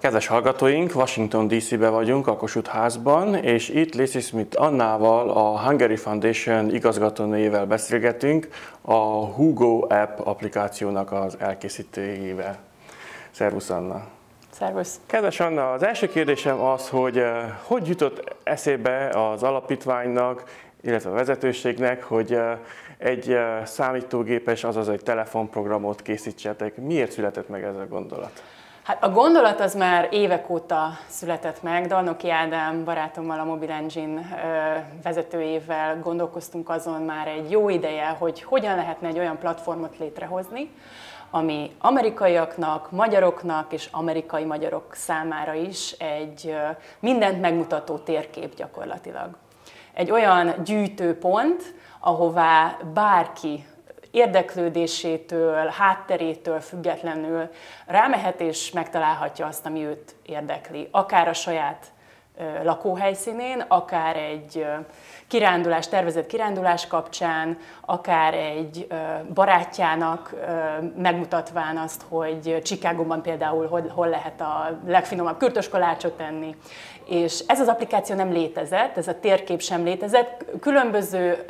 Kedves hallgatóink, Washington DC-be vagyunk, a Kossuth házban, és itt Lacey Smith Annával, a Hungary Foundation igazgatónőjével beszélgetünk a Hugo app applikációnak az elkészítőjével. Szervusz, Anna! Szervusz! Kedves Anna, az első kérdésem az, hogy hogy jutott eszébe az alapítványnak, illetve a vezetőségnek, hogy egy számítógépes, azaz egy telefonprogramot készítsetek. Miért született meg ez a gondolat? Hát a gondolat az már évek óta született meg. Dalnoki Ádám barátommal, a Mobile Engine vezetőjével gondolkoztunk azon már egy jó ideje, hogy hogyan lehetne egy olyan platformot létrehozni, ami amerikaiaknak, magyaroknak és amerikai magyarok számára is egy mindent megmutató térkép gyakorlatilag. Egy olyan gyűjtőpont, ahová bárki érdeklődésétől, hátterétől függetlenül rámehet és megtalálhatja azt, ami őt érdekli. Akár a saját lakóhelyszínén, akár egy tervezett kirándulás kapcsán, akár egy barátjának megmutatván azt, hogy Chicagóban például hol lehet a legfinomabb kürtöskalácsot enni. És ez az applikáció nem létezett, ez a térkép sem létezett. Különböző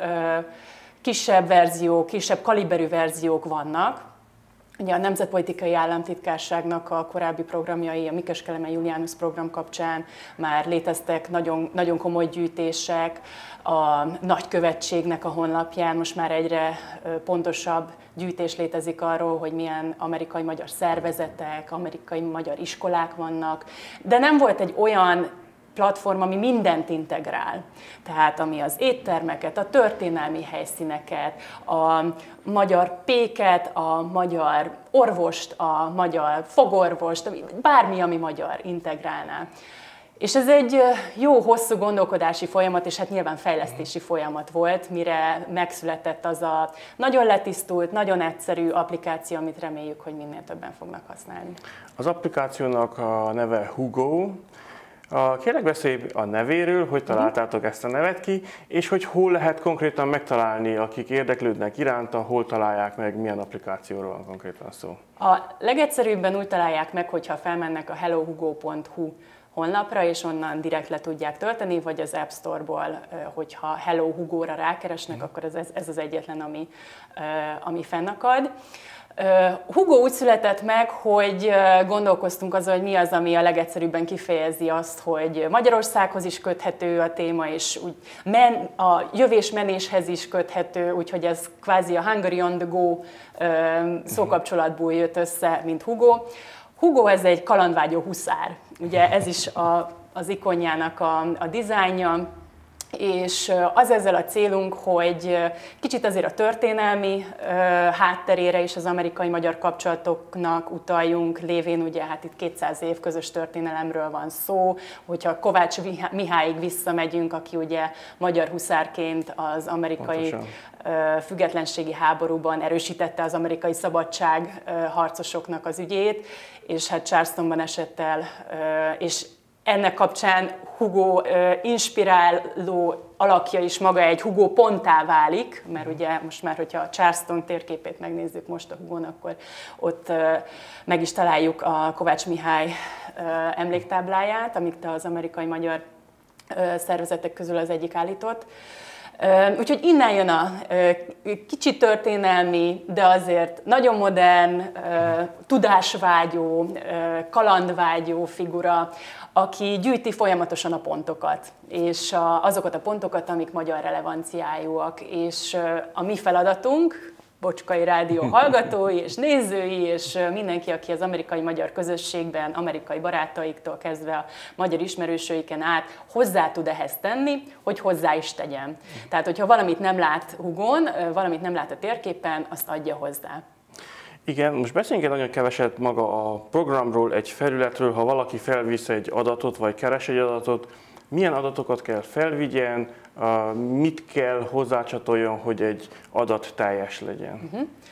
kisebb verziók, kisebb kaliberű verziók vannak. Ugye a Nemzetpolitikai Államtitkárságnak a korábbi programjai, a Mikes Kelemen Julianus program kapcsán már léteztek nagyon, nagyon komoly gyűjtések, a nagykövetségnek a honlapján most már egyre pontosabb gyűjtés létezik arról, hogy milyen amerikai-magyar szervezetek, amerikai-magyar iskolák vannak, de nem volt egy olyan platform, ami mindent integrál. Tehát ami az éttermeket, a történelmi helyszíneket, a magyar péket, a magyar orvost, a magyar fogorvost, bármi, ami magyar integrálná. És ez egy jó, hosszú gondolkodási folyamat, és hát nyilván fejlesztési folyamat volt, mire megszületett az a nagyon letisztult, nagyon egyszerű applikáció, amit reméljük, hogy minél többen fognak használni. Az applikációnak a neve Hugo. Kérlek, beszélj a nevéről, hogy találtátok ezt a nevet ki, és hogy hol lehet konkrétan megtalálni, akik érdeklődnek iránta, hol találják meg, milyen applikációról van konkrétan szó. A legegyszerűbben úgy találják meg, hogyha felmennek a hellohugo.hu honlapra, és onnan direkt le tudják tölteni, vagy az App Store-ból, hogyha Hello Hugo-ra rákeresnek, akkor ez az egyetlen, ami fennakad. Hugo úgy született meg, hogy gondolkoztunk azon, hogy mi az, ami a legegyszerűbben kifejezi azt, hogy Magyarországhoz is köthető a téma, és úgy a jövés-menéshez is köthető, úgyhogy ez kvázi a Hungary on the go szókapcsolatból jött össze, mint Hugo. Hugo ez egy kalandvágyó huszár, ugye ez is az ikonjának a dizájnja, és az ezzel a célunk, hogy kicsit azért a történelmi hátterére és az amerikai-magyar kapcsolatoknak utaljunk, lévén ugye hát itt 200 év közös történelemről van szó, hogyha Kovács Mihályig visszamegyünk, aki ugye magyar huszárként az amerikai függetlenségi háborúban erősítette az amerikai szabadságharcosoknak az ügyét, és hát Charlestonban esett el, és ennek kapcsán Hugo inspiráló alakja is maga egy Hugo ponttá válik, mert ugye most már, hogyha a Charleston térképét megnézzük most a Hugon, akkor ott meg is találjuk a Kovács Mihály emléktábláját, amit az amerikai-magyar szervezetek közül az egyik állított. Úgyhogy innen jön a kicsi történelmi, de azért nagyon modern, tudásvágyó, kalandvágyó figura, aki gyűjti folyamatosan a pontokat, és azokat a pontokat, amik magyar relevanciájúak. És a mi feladatunk, Bocskai Rádió hallgatói és nézői, és mindenki, aki az amerikai-magyar közösségben, amerikai barátaiktól kezdve a magyar ismerősöiken át hozzá tud ehhez tenni, hogy hozzá is tegyen. Tehát, hogyha valamit nem lát Hugon, valamit nem lát a térképen, azt adja hozzá. Igen, most beszéljünk egy nagyon keveset maga a programról, egy felületről, ha valaki felvisz egy adatot, vagy keres egy adatot, milyen adatokat kell felvigyen, mit kell hozzácsatoljon, hogy egy adat teljes legyen?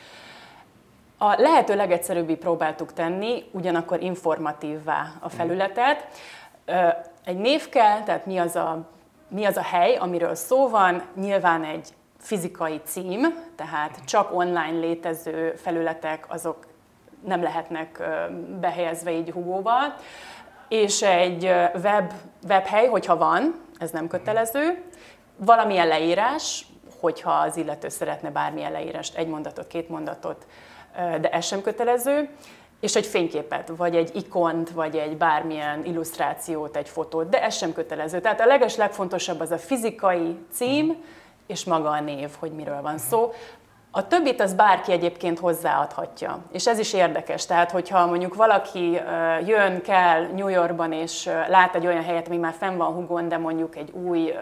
A lehető legegyszerűbbi próbáltuk tenni, ugyanakkor informatívvá a felületet. Egy név kell, tehát mi az a hely, amiről szó van, nyilván egy fizikai cím, tehát csak online létező felületek, azok nem lehetnek behelyezve így Hugóval. és egy webhely, hogyha van, ez nem kötelező, valamilyen leírás, hogyha az illető szeretne bármilyen leírást, egy mondatot, két mondatot, de ez sem kötelező, és egy fényképet, vagy egy ikont, vagy egy bármilyen illusztrációt, egy fotót, de ez sem kötelező. Tehát a legfontosabb az a fizikai cím, és maga a név, hogy miről van szó. A többit az bárki egyébként hozzáadhatja, és ez is érdekes. Tehát, hogyha mondjuk valaki jön, kell New Yorkban, és lát egy olyan helyet, ami már fenn van Hugon, de mondjuk egy új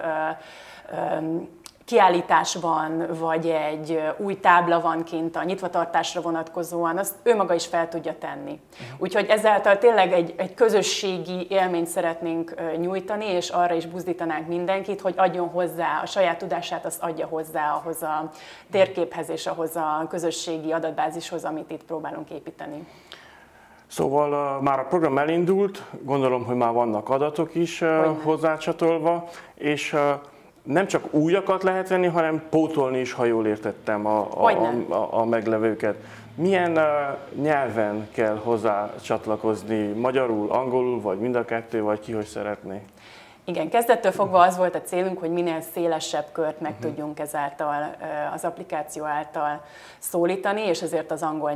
kiállítás van, vagy egy új tábla van kint a nyitvatartásra vonatkozóan, azt ő maga is fel tudja tenni. Úgyhogy ezáltal tényleg egy közösségi élményt szeretnénk nyújtani, és arra is buzdítanánk mindenkit, hogy adjon hozzá a saját tudását, azt adja hozzá ahhoz a térképhez és ahhoz a közösségi adatbázishoz, amit itt próbálunk építeni. Szóval már a program elindult, gondolom, hogy már vannak adatok is hozzácsatolva, és nem csak újakat lehet venni, hanem pótolni is, ha jól értettem a meglevőket. Milyen nyelven kell hozzá csatlakozni? Magyarul, angolul, vagy mind a kettő, vagy ki hogy szeretné? Igen, kezdettől fogva az volt a célunk, hogy minél szélesebb kört meg tudjunk ezáltal, az applikáció által szólítani, és ezért az angol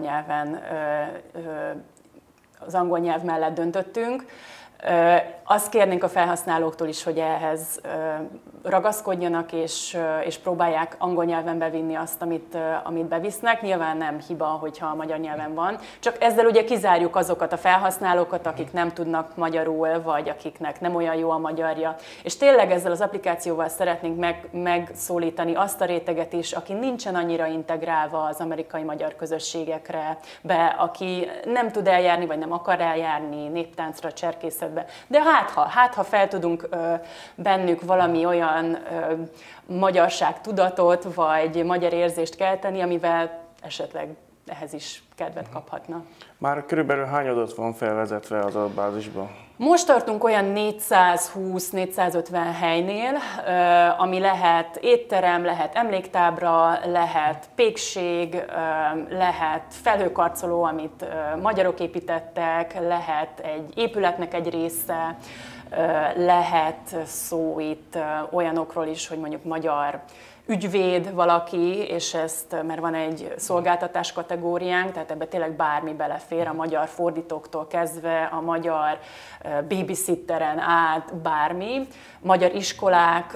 nyelv mellett döntöttünk. Azt kérnénk a felhasználóktól is, hogy ehhez ragaszkodjanak, és próbálják angol nyelven bevinni azt, amit bevisznek. Nyilván nem hiba, hogyha a magyar nyelven van, csak ezzel ugye kizárjuk azokat a felhasználókat, akik nem tudnak magyarul, vagy akiknek nem olyan jó a magyarja. És tényleg ezzel az applikációval szeretnénk megszólítani azt a réteget is, aki nincsen annyira integrálva az amerikai magyar közösségekre, aki nem tud eljárni, vagy nem akar eljárni néptáncra, cserkészetbe. De hát ha fel tudunk bennük valami olyan magyarságtudatot, vagy magyar érzést kelteni, amivel esetleg ehhez is kedvet kaphatna. Már körülbelül hány adat van felvezetve az adatbázisban? Most tartunk olyan 420-450 helynél, ami lehet étterem, lehet emléktábla, lehet pékség, lehet felhőkarcoló, amit magyarok építettek, lehet egy épületnek egy része, lehet szó itt olyanokról is, hogy mondjuk magyar ügyvéd valaki, és mert van egy szolgáltatás kategóriánk, tehát ebbe tényleg bármi belefér, a magyar fordítóktól kezdve, a magyar babysitteren át, bármi, magyar iskolák.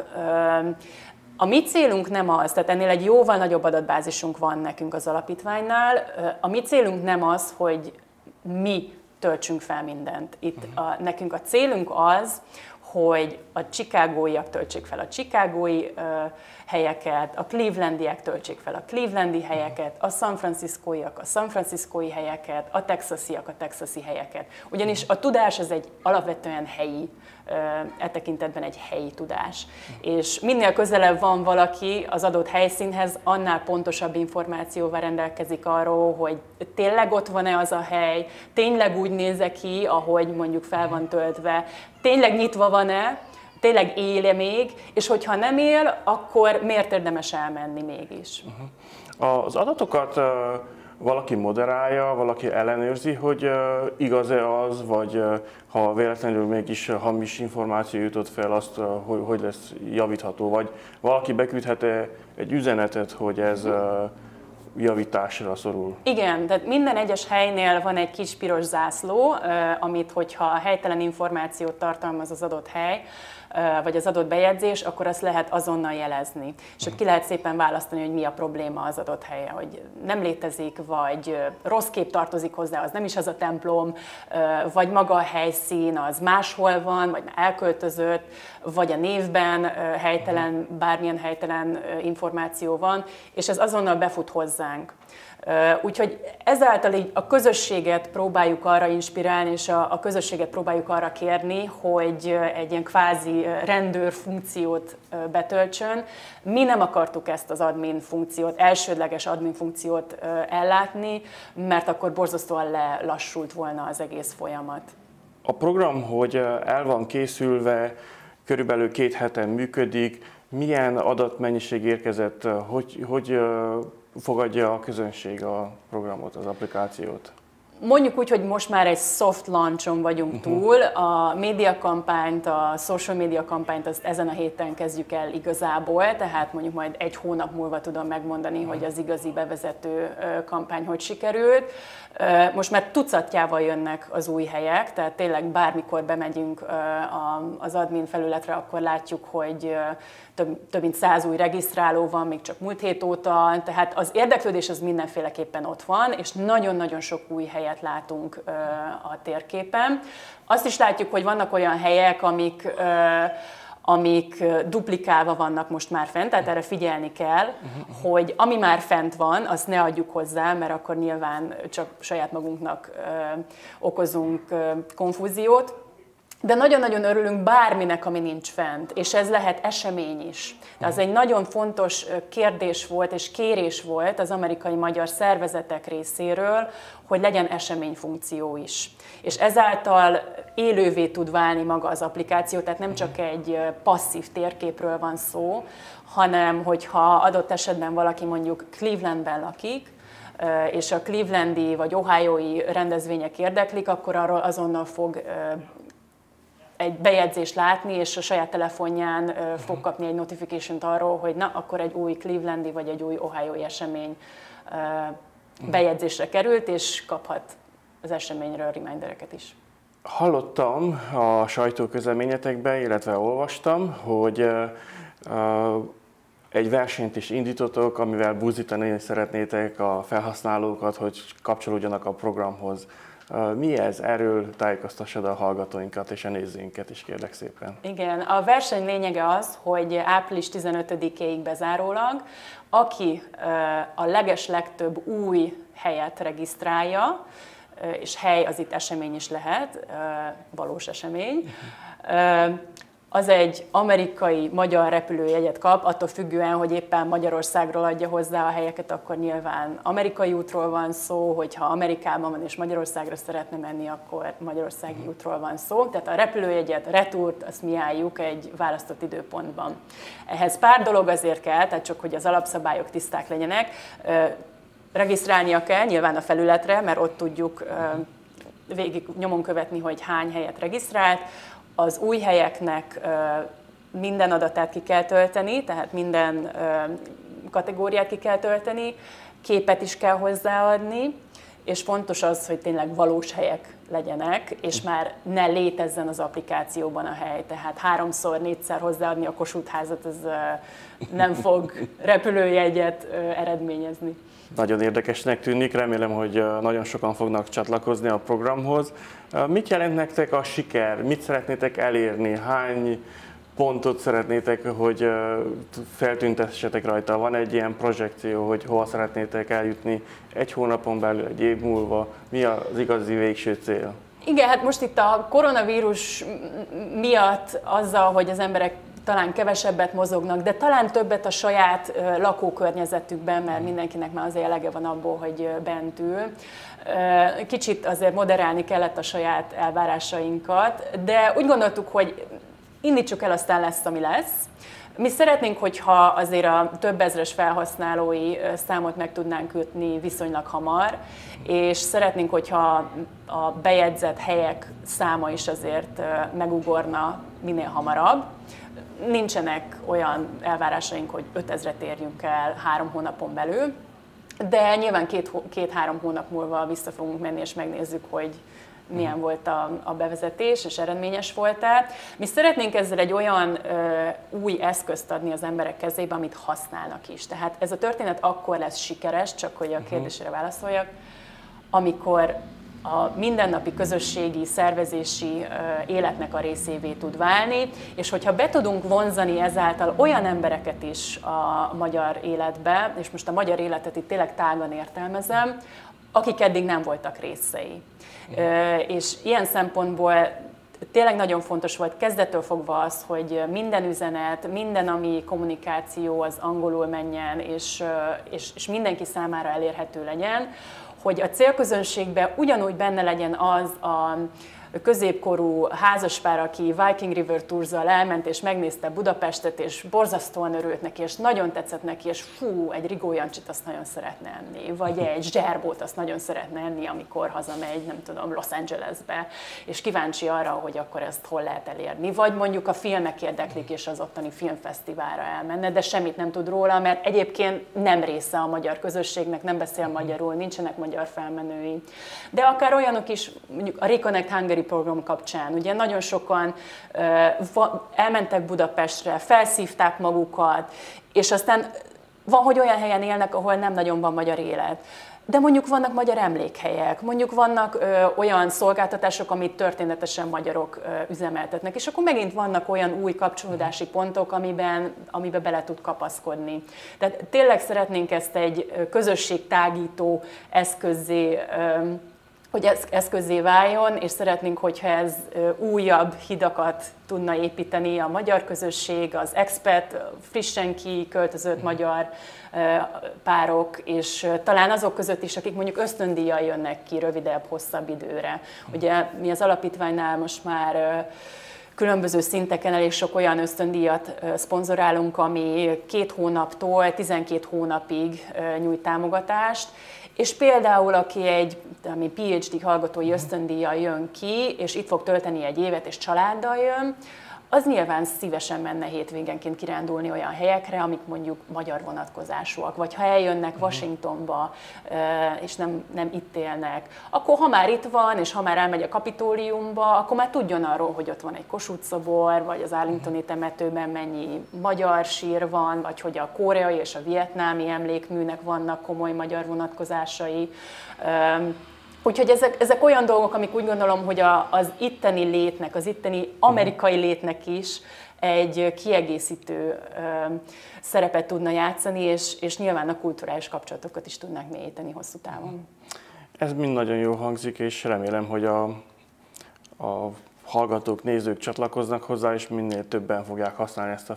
A mi célunk nem az, tehát ennél egy jóval nagyobb adatbázisunk van nekünk az alapítványnál, a mi célunk nem az, hogy mi töltsünk fel mindent. Itt nekünk a célunk az, hogy a chicagóiak töltsék fel a chicagói helyeket, a clevelandiek töltsék fel a clevelandi helyeket, a San Franciscóiak a San Franciscói helyeket, a texasiak a texasi helyeket. Ugyanis a tudás az egy alapvetően helyi, tekintetben egy helyi tudás. És minél közelebb van valaki az adott helyszínhez, annál pontosabb információval rendelkezik arról, hogy tényleg ott van-e az a hely, tényleg úgy néz ki, ahogy mondjuk fel van töltve, tényleg nyitva van-e, tényleg él-e még, és hogyha nem él, akkor miért érdemes elmenni mégis? Az adatokat valaki moderálja, valaki ellenőrzi, hogy igaz-e az, vagy ha véletlenül mégis hamis információ jutott fel, azt hogy lesz javítható, vagy valaki beküldhet egy üzenetet, hogy ez javításra szorul. Igen, tehát minden egyes helynél van egy kis piros zászló, amit, hogyha helytelen információt tartalmaz az adott hely, vagy az adott bejegyzés, akkor azt lehet azonnal jelezni. És ott ki lehet szépen választani, hogy mi a probléma az adott helye, hogy nem létezik, vagy rossz kép tartozik hozzá, az nem is az a templom, vagy maga a helyszín, az máshol van, vagy elköltözött, vagy a névben helytelen, bármilyen helytelen információ van, és ez azonnal befut hozzánk. Úgyhogy ezáltal így a közösséget próbáljuk arra inspirálni, és a közösséget próbáljuk arra kérni, hogy egy ilyen kvázi rendőr funkciót betöltsön. Mi nem akartuk ezt az admin funkciót, elsődleges admin funkciót ellátni, mert akkor borzasztóan lelassult volna az egész folyamat. A program, hogy el van készülve, körülbelül 2 hete működik, milyen adatmennyiség érkezett, hogy fogadja a közönség a programot, az applikációt? Mondjuk úgy, hogy most már egy soft launchon vagyunk túl, a médiakampányt, a social media kampányt azt ezen a héten kezdjük el igazából, tehát mondjuk majd egy hónap múlva tudom megmondani, hogy az igazi bevezető kampány hogy sikerült. Most már tucatjával jönnek az új helyek, tehát tényleg bármikor bemegyünk az admin felületre, akkor látjuk, hogy több mint 100 új regisztráló van, még csak múlt hét óta, tehát az érdeklődés az mindenféleképpen ott van, és nagyon-nagyon sok új helyet látunk a térképen. Azt is látjuk, hogy vannak olyan helyek, amik duplikálva vannak most már fent, tehát erre figyelni kell, hogy ami már fent van, azt ne adjuk hozzá, mert akkor nyilván csak saját magunknak okozunk konfúziót. De nagyon-nagyon örülünk bárminek, ami nincs fent, és ez lehet esemény is. De az egy nagyon fontos kérdés volt és kérés volt az amerikai magyar szervezetek részéről, hogy legyen eseményfunkció is. És ezáltal élővé tud válni maga az applikáció, tehát nem csak egy passzív térképről van szó, hanem hogyha adott esetben valaki mondjuk Clevelandben lakik, és a clevelandi vagy ohiói rendezvények érdeklik, akkor arról azonnal fog egy bejegyzést látni, és a saját telefonján fog kapni egy notification-t arról, hogy na, akkor egy új clevelandi vagy egy új ohiói esemény bejegyzésre került, és kaphat az eseményről remindereket is. Hallottam a sajtóközleményetekben, illetve olvastam, hogy egy versenyt is indítotok, amivel buzdítani szeretnétek a felhasználókat, hogy kapcsolódjanak a programhoz. Mi ez? Erről tájékoztassad a hallgatóinkat és a nézőinket is, kérlek szépen. Igen, a verseny lényege az, hogy április 15-éig bezárólag, aki a legtöbb új helyet regisztrálja, és hely az itt esemény is lehet, valós esemény, az egy amerikai-magyar repülőjegyet kap, attól függően, hogy éppen Magyarországról adja hozzá a helyeket, akkor nyilván amerikai útról van szó, hogyha Amerikában van és Magyarországra szeretne menni, akkor magyarországi útról van szó. Tehát a repülőjegyet, a retúrt, azt mi álljuk egy választott időpontban. Ehhez pár dolog azért kell, tehát csak hogy az alapszabályok tiszták legyenek. Regisztrálnia kell nyilván a felületre, mert ott tudjuk végig nyomon követni, hogy hány helyet regisztrált. Az új helyeknek minden adatát ki kell tölteni, tehát minden kategóriát ki kell tölteni, képet is kell hozzáadni, és fontos az, hogy tényleg valós helyek legyenek, és már ne létezzen az applikációban a hely. Tehát 3-4-szer hozzáadni a Kossuth házat, az nem fog repülőjegyet eredményezni. Nagyon érdekesnek tűnik, remélem, hogy nagyon sokan fognak csatlakozni a programhoz. Mit jelent nektek a siker? Mit szeretnétek elérni? Hány pontot szeretnétek, hogy feltüntessetek rajta? Van egy ilyen projekció, hogy hova szeretnétek eljutni egy hónapon belül, egy év múlva? Mi az igazi végső cél? Igen, hát most itt a koronavírus miatt azzal, hogy az emberek talán kevesebbet mozognak, de talán többet a saját lakókörnyezetükben, mert mindenkinek már azért elege van abból, hogy bent ül. Kicsit azért moderálni kellett a saját elvárásainkat, de úgy gondoltuk, hogy indítsuk el, aztán lesz, ami lesz. Mi szeretnénk, hogyha azért a több ezres felhasználói számot meg tudnánk kötni viszonylag hamar, és szeretnénk, hogyha a bejegyzett helyek száma is azért megugorna minél hamarabb. Nincsenek olyan elvárásaink, hogy 5000-et érjünk el 3 hónapon belül, de nyilván 2-3 hónap múlva vissza fogunk menni, és megnézzük, hogy milyen volt a bevezetés, és eredményes volt-e. Mi szeretnénk ezzel egy olyan új eszközt adni az emberek kezébe, amit használnak is. Tehát ez a történet akkor lesz sikeres, csak hogy a kérdésére válaszoljak, amikor a mindennapi közösségi, szervezési életnek a részévé tud válni, és hogyha be tudunk vonzani ezáltal olyan embereket is a magyar életbe, és most a magyar életet itt tényleg tágan értelmezem, akik eddig nem voltak részei. És ilyen szempontból tényleg nagyon fontos volt kezdettől fogva az, hogy minden üzenet, minden, ami kommunikáció, az angolul menjen, és mindenki számára elérhető legyen, hogy a célközönségben ugyanúgy benne legyen az a középkorú házaspár, aki Viking River Tours-zal elment, és megnézte Budapestet, és borzasztóan örült neki, és nagyon tetszett neki, és fú, egy Rigó Jancsit azt nagyon szeretne enni, vagy egy zserbót azt nagyon szeretne enni, amikor hazamegy, nem tudom, Los Angelesbe, és kíváncsi arra, hogy akkor ezt hol lehet elérni. Vagy mondjuk a filmek érdeklik, és az ottani filmfesztiválra elmenne, de semmit nem tud róla, mert egyébként nem része a magyar közösségnek, nem beszél magyarul, nincsenek magyar felmenői. De akár olyanok is, mondjuk a Reconnect Hungary program kapcsán, ugye nagyon sokan elmentek Budapestre, felszívták magukat, és aztán van, hogy olyan helyen élnek, ahol nem nagyon van magyar élet. De mondjuk vannak magyar emlékhelyek, mondjuk vannak olyan szolgáltatások, amit történetesen magyarok üzemeltetnek, és akkor megint vannak olyan új kapcsolódási pontok, amiben bele tud kapaszkodni. Tehát tényleg szeretnénk ezt egy közösségtágító eszközzé váljon, és szeretnénk, hogyha ez újabb hidakat tudna építeni a magyar közösség, az expat, frissen kiköltözött magyar párok, és talán azok között is, akik mondjuk ösztöndíjjal jönnek ki rövidebb, hosszabb időre. Ugye mi az alapítványnál most már különböző szinteken elég sok olyan ösztöndíjat szponzorálunk, ami 2 hónaptól 12 hónapig nyújt támogatást, és például, aki egy PhD hallgatói ösztöndíjjal jön ki, és itt fog tölteni egy évet, és családdal jön, az nyilván szívesen menne hétvégenként kirándulni olyan helyekre, amik mondjuk magyar vonatkozásúak, vagy ha eljönnek Washingtonba, és nem itt élnek, akkor ha már itt van, és ha már elmegy a Kapitóliumba, akkor már tudjon arról, hogy ott van egy Kossuth-szobor, vagy az Arlingtoni temetőben mennyi magyar sír van, vagy hogy a koreai és a vietnámi emlékműnek vannak komoly magyar vonatkozásai. Úgyhogy ezek olyan dolgok, amik úgy gondolom, hogy az itteni létnek, az itteni amerikai létnek is egy kiegészítő szerepet tudna játszani, és nyilván a kulturális kapcsolatokat is tudnák mélyíteni hosszú távon. Ez mind nagyon jól hangzik, és remélem, hogy a hallgatók, nézők csatlakoznak hozzá, és minél többen fogják használni ezt a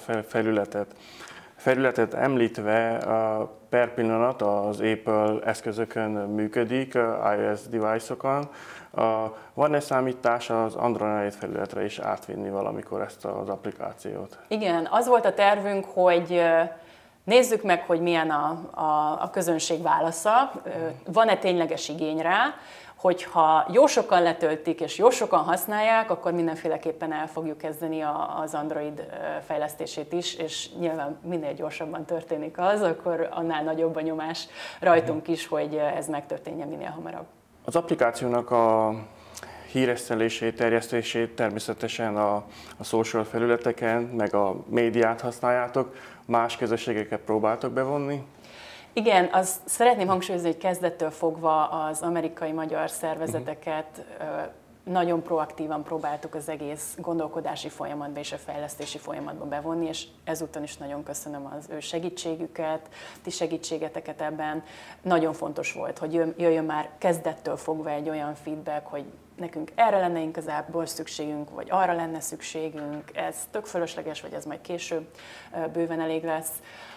felületet említve, per pillanat az Apple eszközökön működik, iOS device-okon. Van-e számítás az Android felületre is átvinni valamikor ezt az applikációt? Igen, az volt a tervünk, hogy nézzük meg, hogy milyen a közönség válasza, van-e tényleges igény rá, hogyha jó sokan letöltik és jó sokan használják, akkor mindenféleképpen el fogjuk kezdeni az Android fejlesztését is, és nyilván minél gyorsabban történik az, akkor annál nagyobb a nyomás rajtunk is, hogy ez megtörténjen minél hamarabb. Az applikációnak a híresztelését, terjesztését természetesen a social felületeken, meg a médiát használjátok. Más közösségeket próbáltok bevonni? Igen, azt szeretném hangsúlyozni, hogy kezdettől fogva az amerikai magyar szervezeteket nagyon proaktívan próbáltuk az egész gondolkodási folyamatba és a fejlesztési folyamatba bevonni, és ezúton is nagyon köszönöm az ő segítségüket, ti segítségeteket ebben. Nagyon fontos volt, hogy jöjjön már kezdettől fogva egy olyan feedback, hogy nekünk erre lenne igazából szükségünk, vagy arra lenne szükségünk, ez tök fölösleges, vagy ez majd később bőven elég lesz.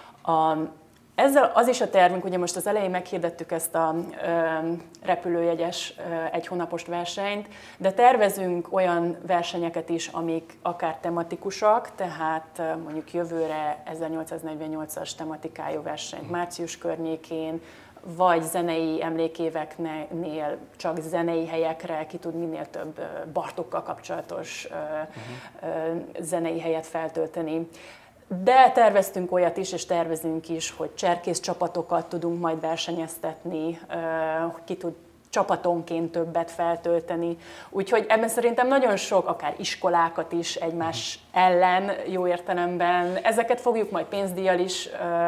Ezzel az is a tervünk, ugye most az elején meghirdettük ezt a repülőjegyes egy hónapos versenyt, de tervezünk olyan versenyeket is, amik akár tematikusak, tehát mondjuk jövőre 1848-as tematikájú versenyt március környékén, vagy zenei emlékéveknél csak zenei helyekre ki tud minél több Bartókkal kapcsolatos zenei helyet feltölteni. De terveztünk olyat is, és tervezünk is, hogy cserkész csapatokat tudunk majd versenyeztetni, ki tud csapatonként többet feltölteni. Úgyhogy ebben szerintem nagyon sok, akár iskolákat is egymás ellen, jó értelemben, ezeket fogjuk majd pénzdíjjal is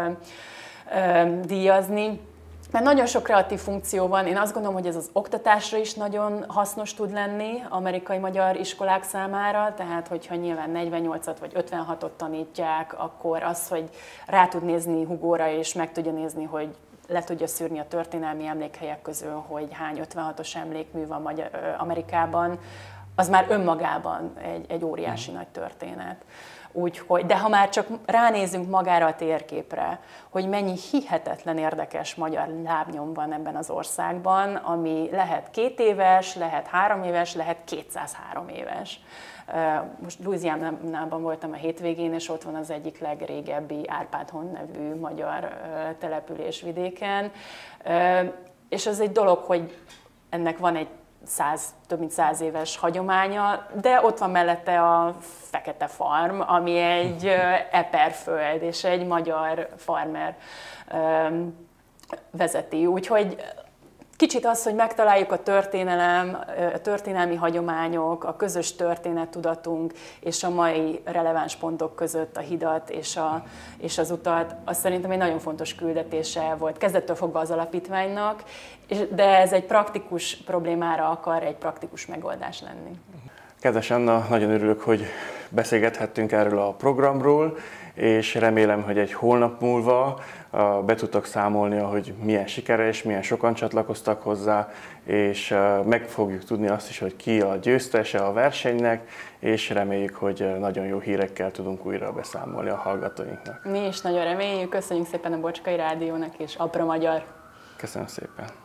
díjazni. Mert nagyon sok kreatív funkció van, én azt gondolom, hogy ez az oktatásra is nagyon hasznos tud lenni amerikai-magyar iskolák számára, tehát hogyha nyilván 48-at vagy 56-ot tanítják, akkor az, hogy rá tud nézni Hugóra és meg tudja nézni, hogy le tudja szűrni a történelmi emlékhelyek közül, hogy hány 56-os emlékmű van Amerikában, az már önmagában egy óriási nagy történet. Úgyhogy, de ha már csak ránézünk magára a térképre, hogy mennyi hihetetlen érdekes magyar lábnyom van ebben az országban, ami lehet 2 éves, lehet 3 éves, lehet 203 éves. Most Louisianában voltam a hétvégén, és ott van az egyik legrégebbi Árpád-hont nevű magyar település vidéken. És az egy dolog, hogy ennek van egy több mint 100 éves hagyománya, de ott van mellette a Fekete Farm, ami egy eperföld, és egy magyar farmer vezeti. Úgyhogy kicsit az, hogy megtaláljuk a történelmi hagyományok, a közös történettudatunk és a mai releváns pontok között a hidat és az utat, az szerintem egy nagyon fontos küldetése volt kezdettől fogva az alapítványnak, de ez egy praktikus problémára akar egy praktikus megoldás lenni. Kedves Anna, nagyon örülök, hogy beszélgethettünk erről a programról, és remélem, hogy egy hónap múlva be tudtak számolni, hogy milyen sikeres, milyen sokan csatlakoztak hozzá, és meg fogjuk tudni azt is, hogy ki a győztese a versenynek, és reméljük, hogy nagyon jó hírekkel tudunk újra beszámolni a hallgatóinknak. Mi is nagyon reméljük, köszönjük szépen a Bocskai Rádiónak és Apra Magyar. Köszönöm szépen.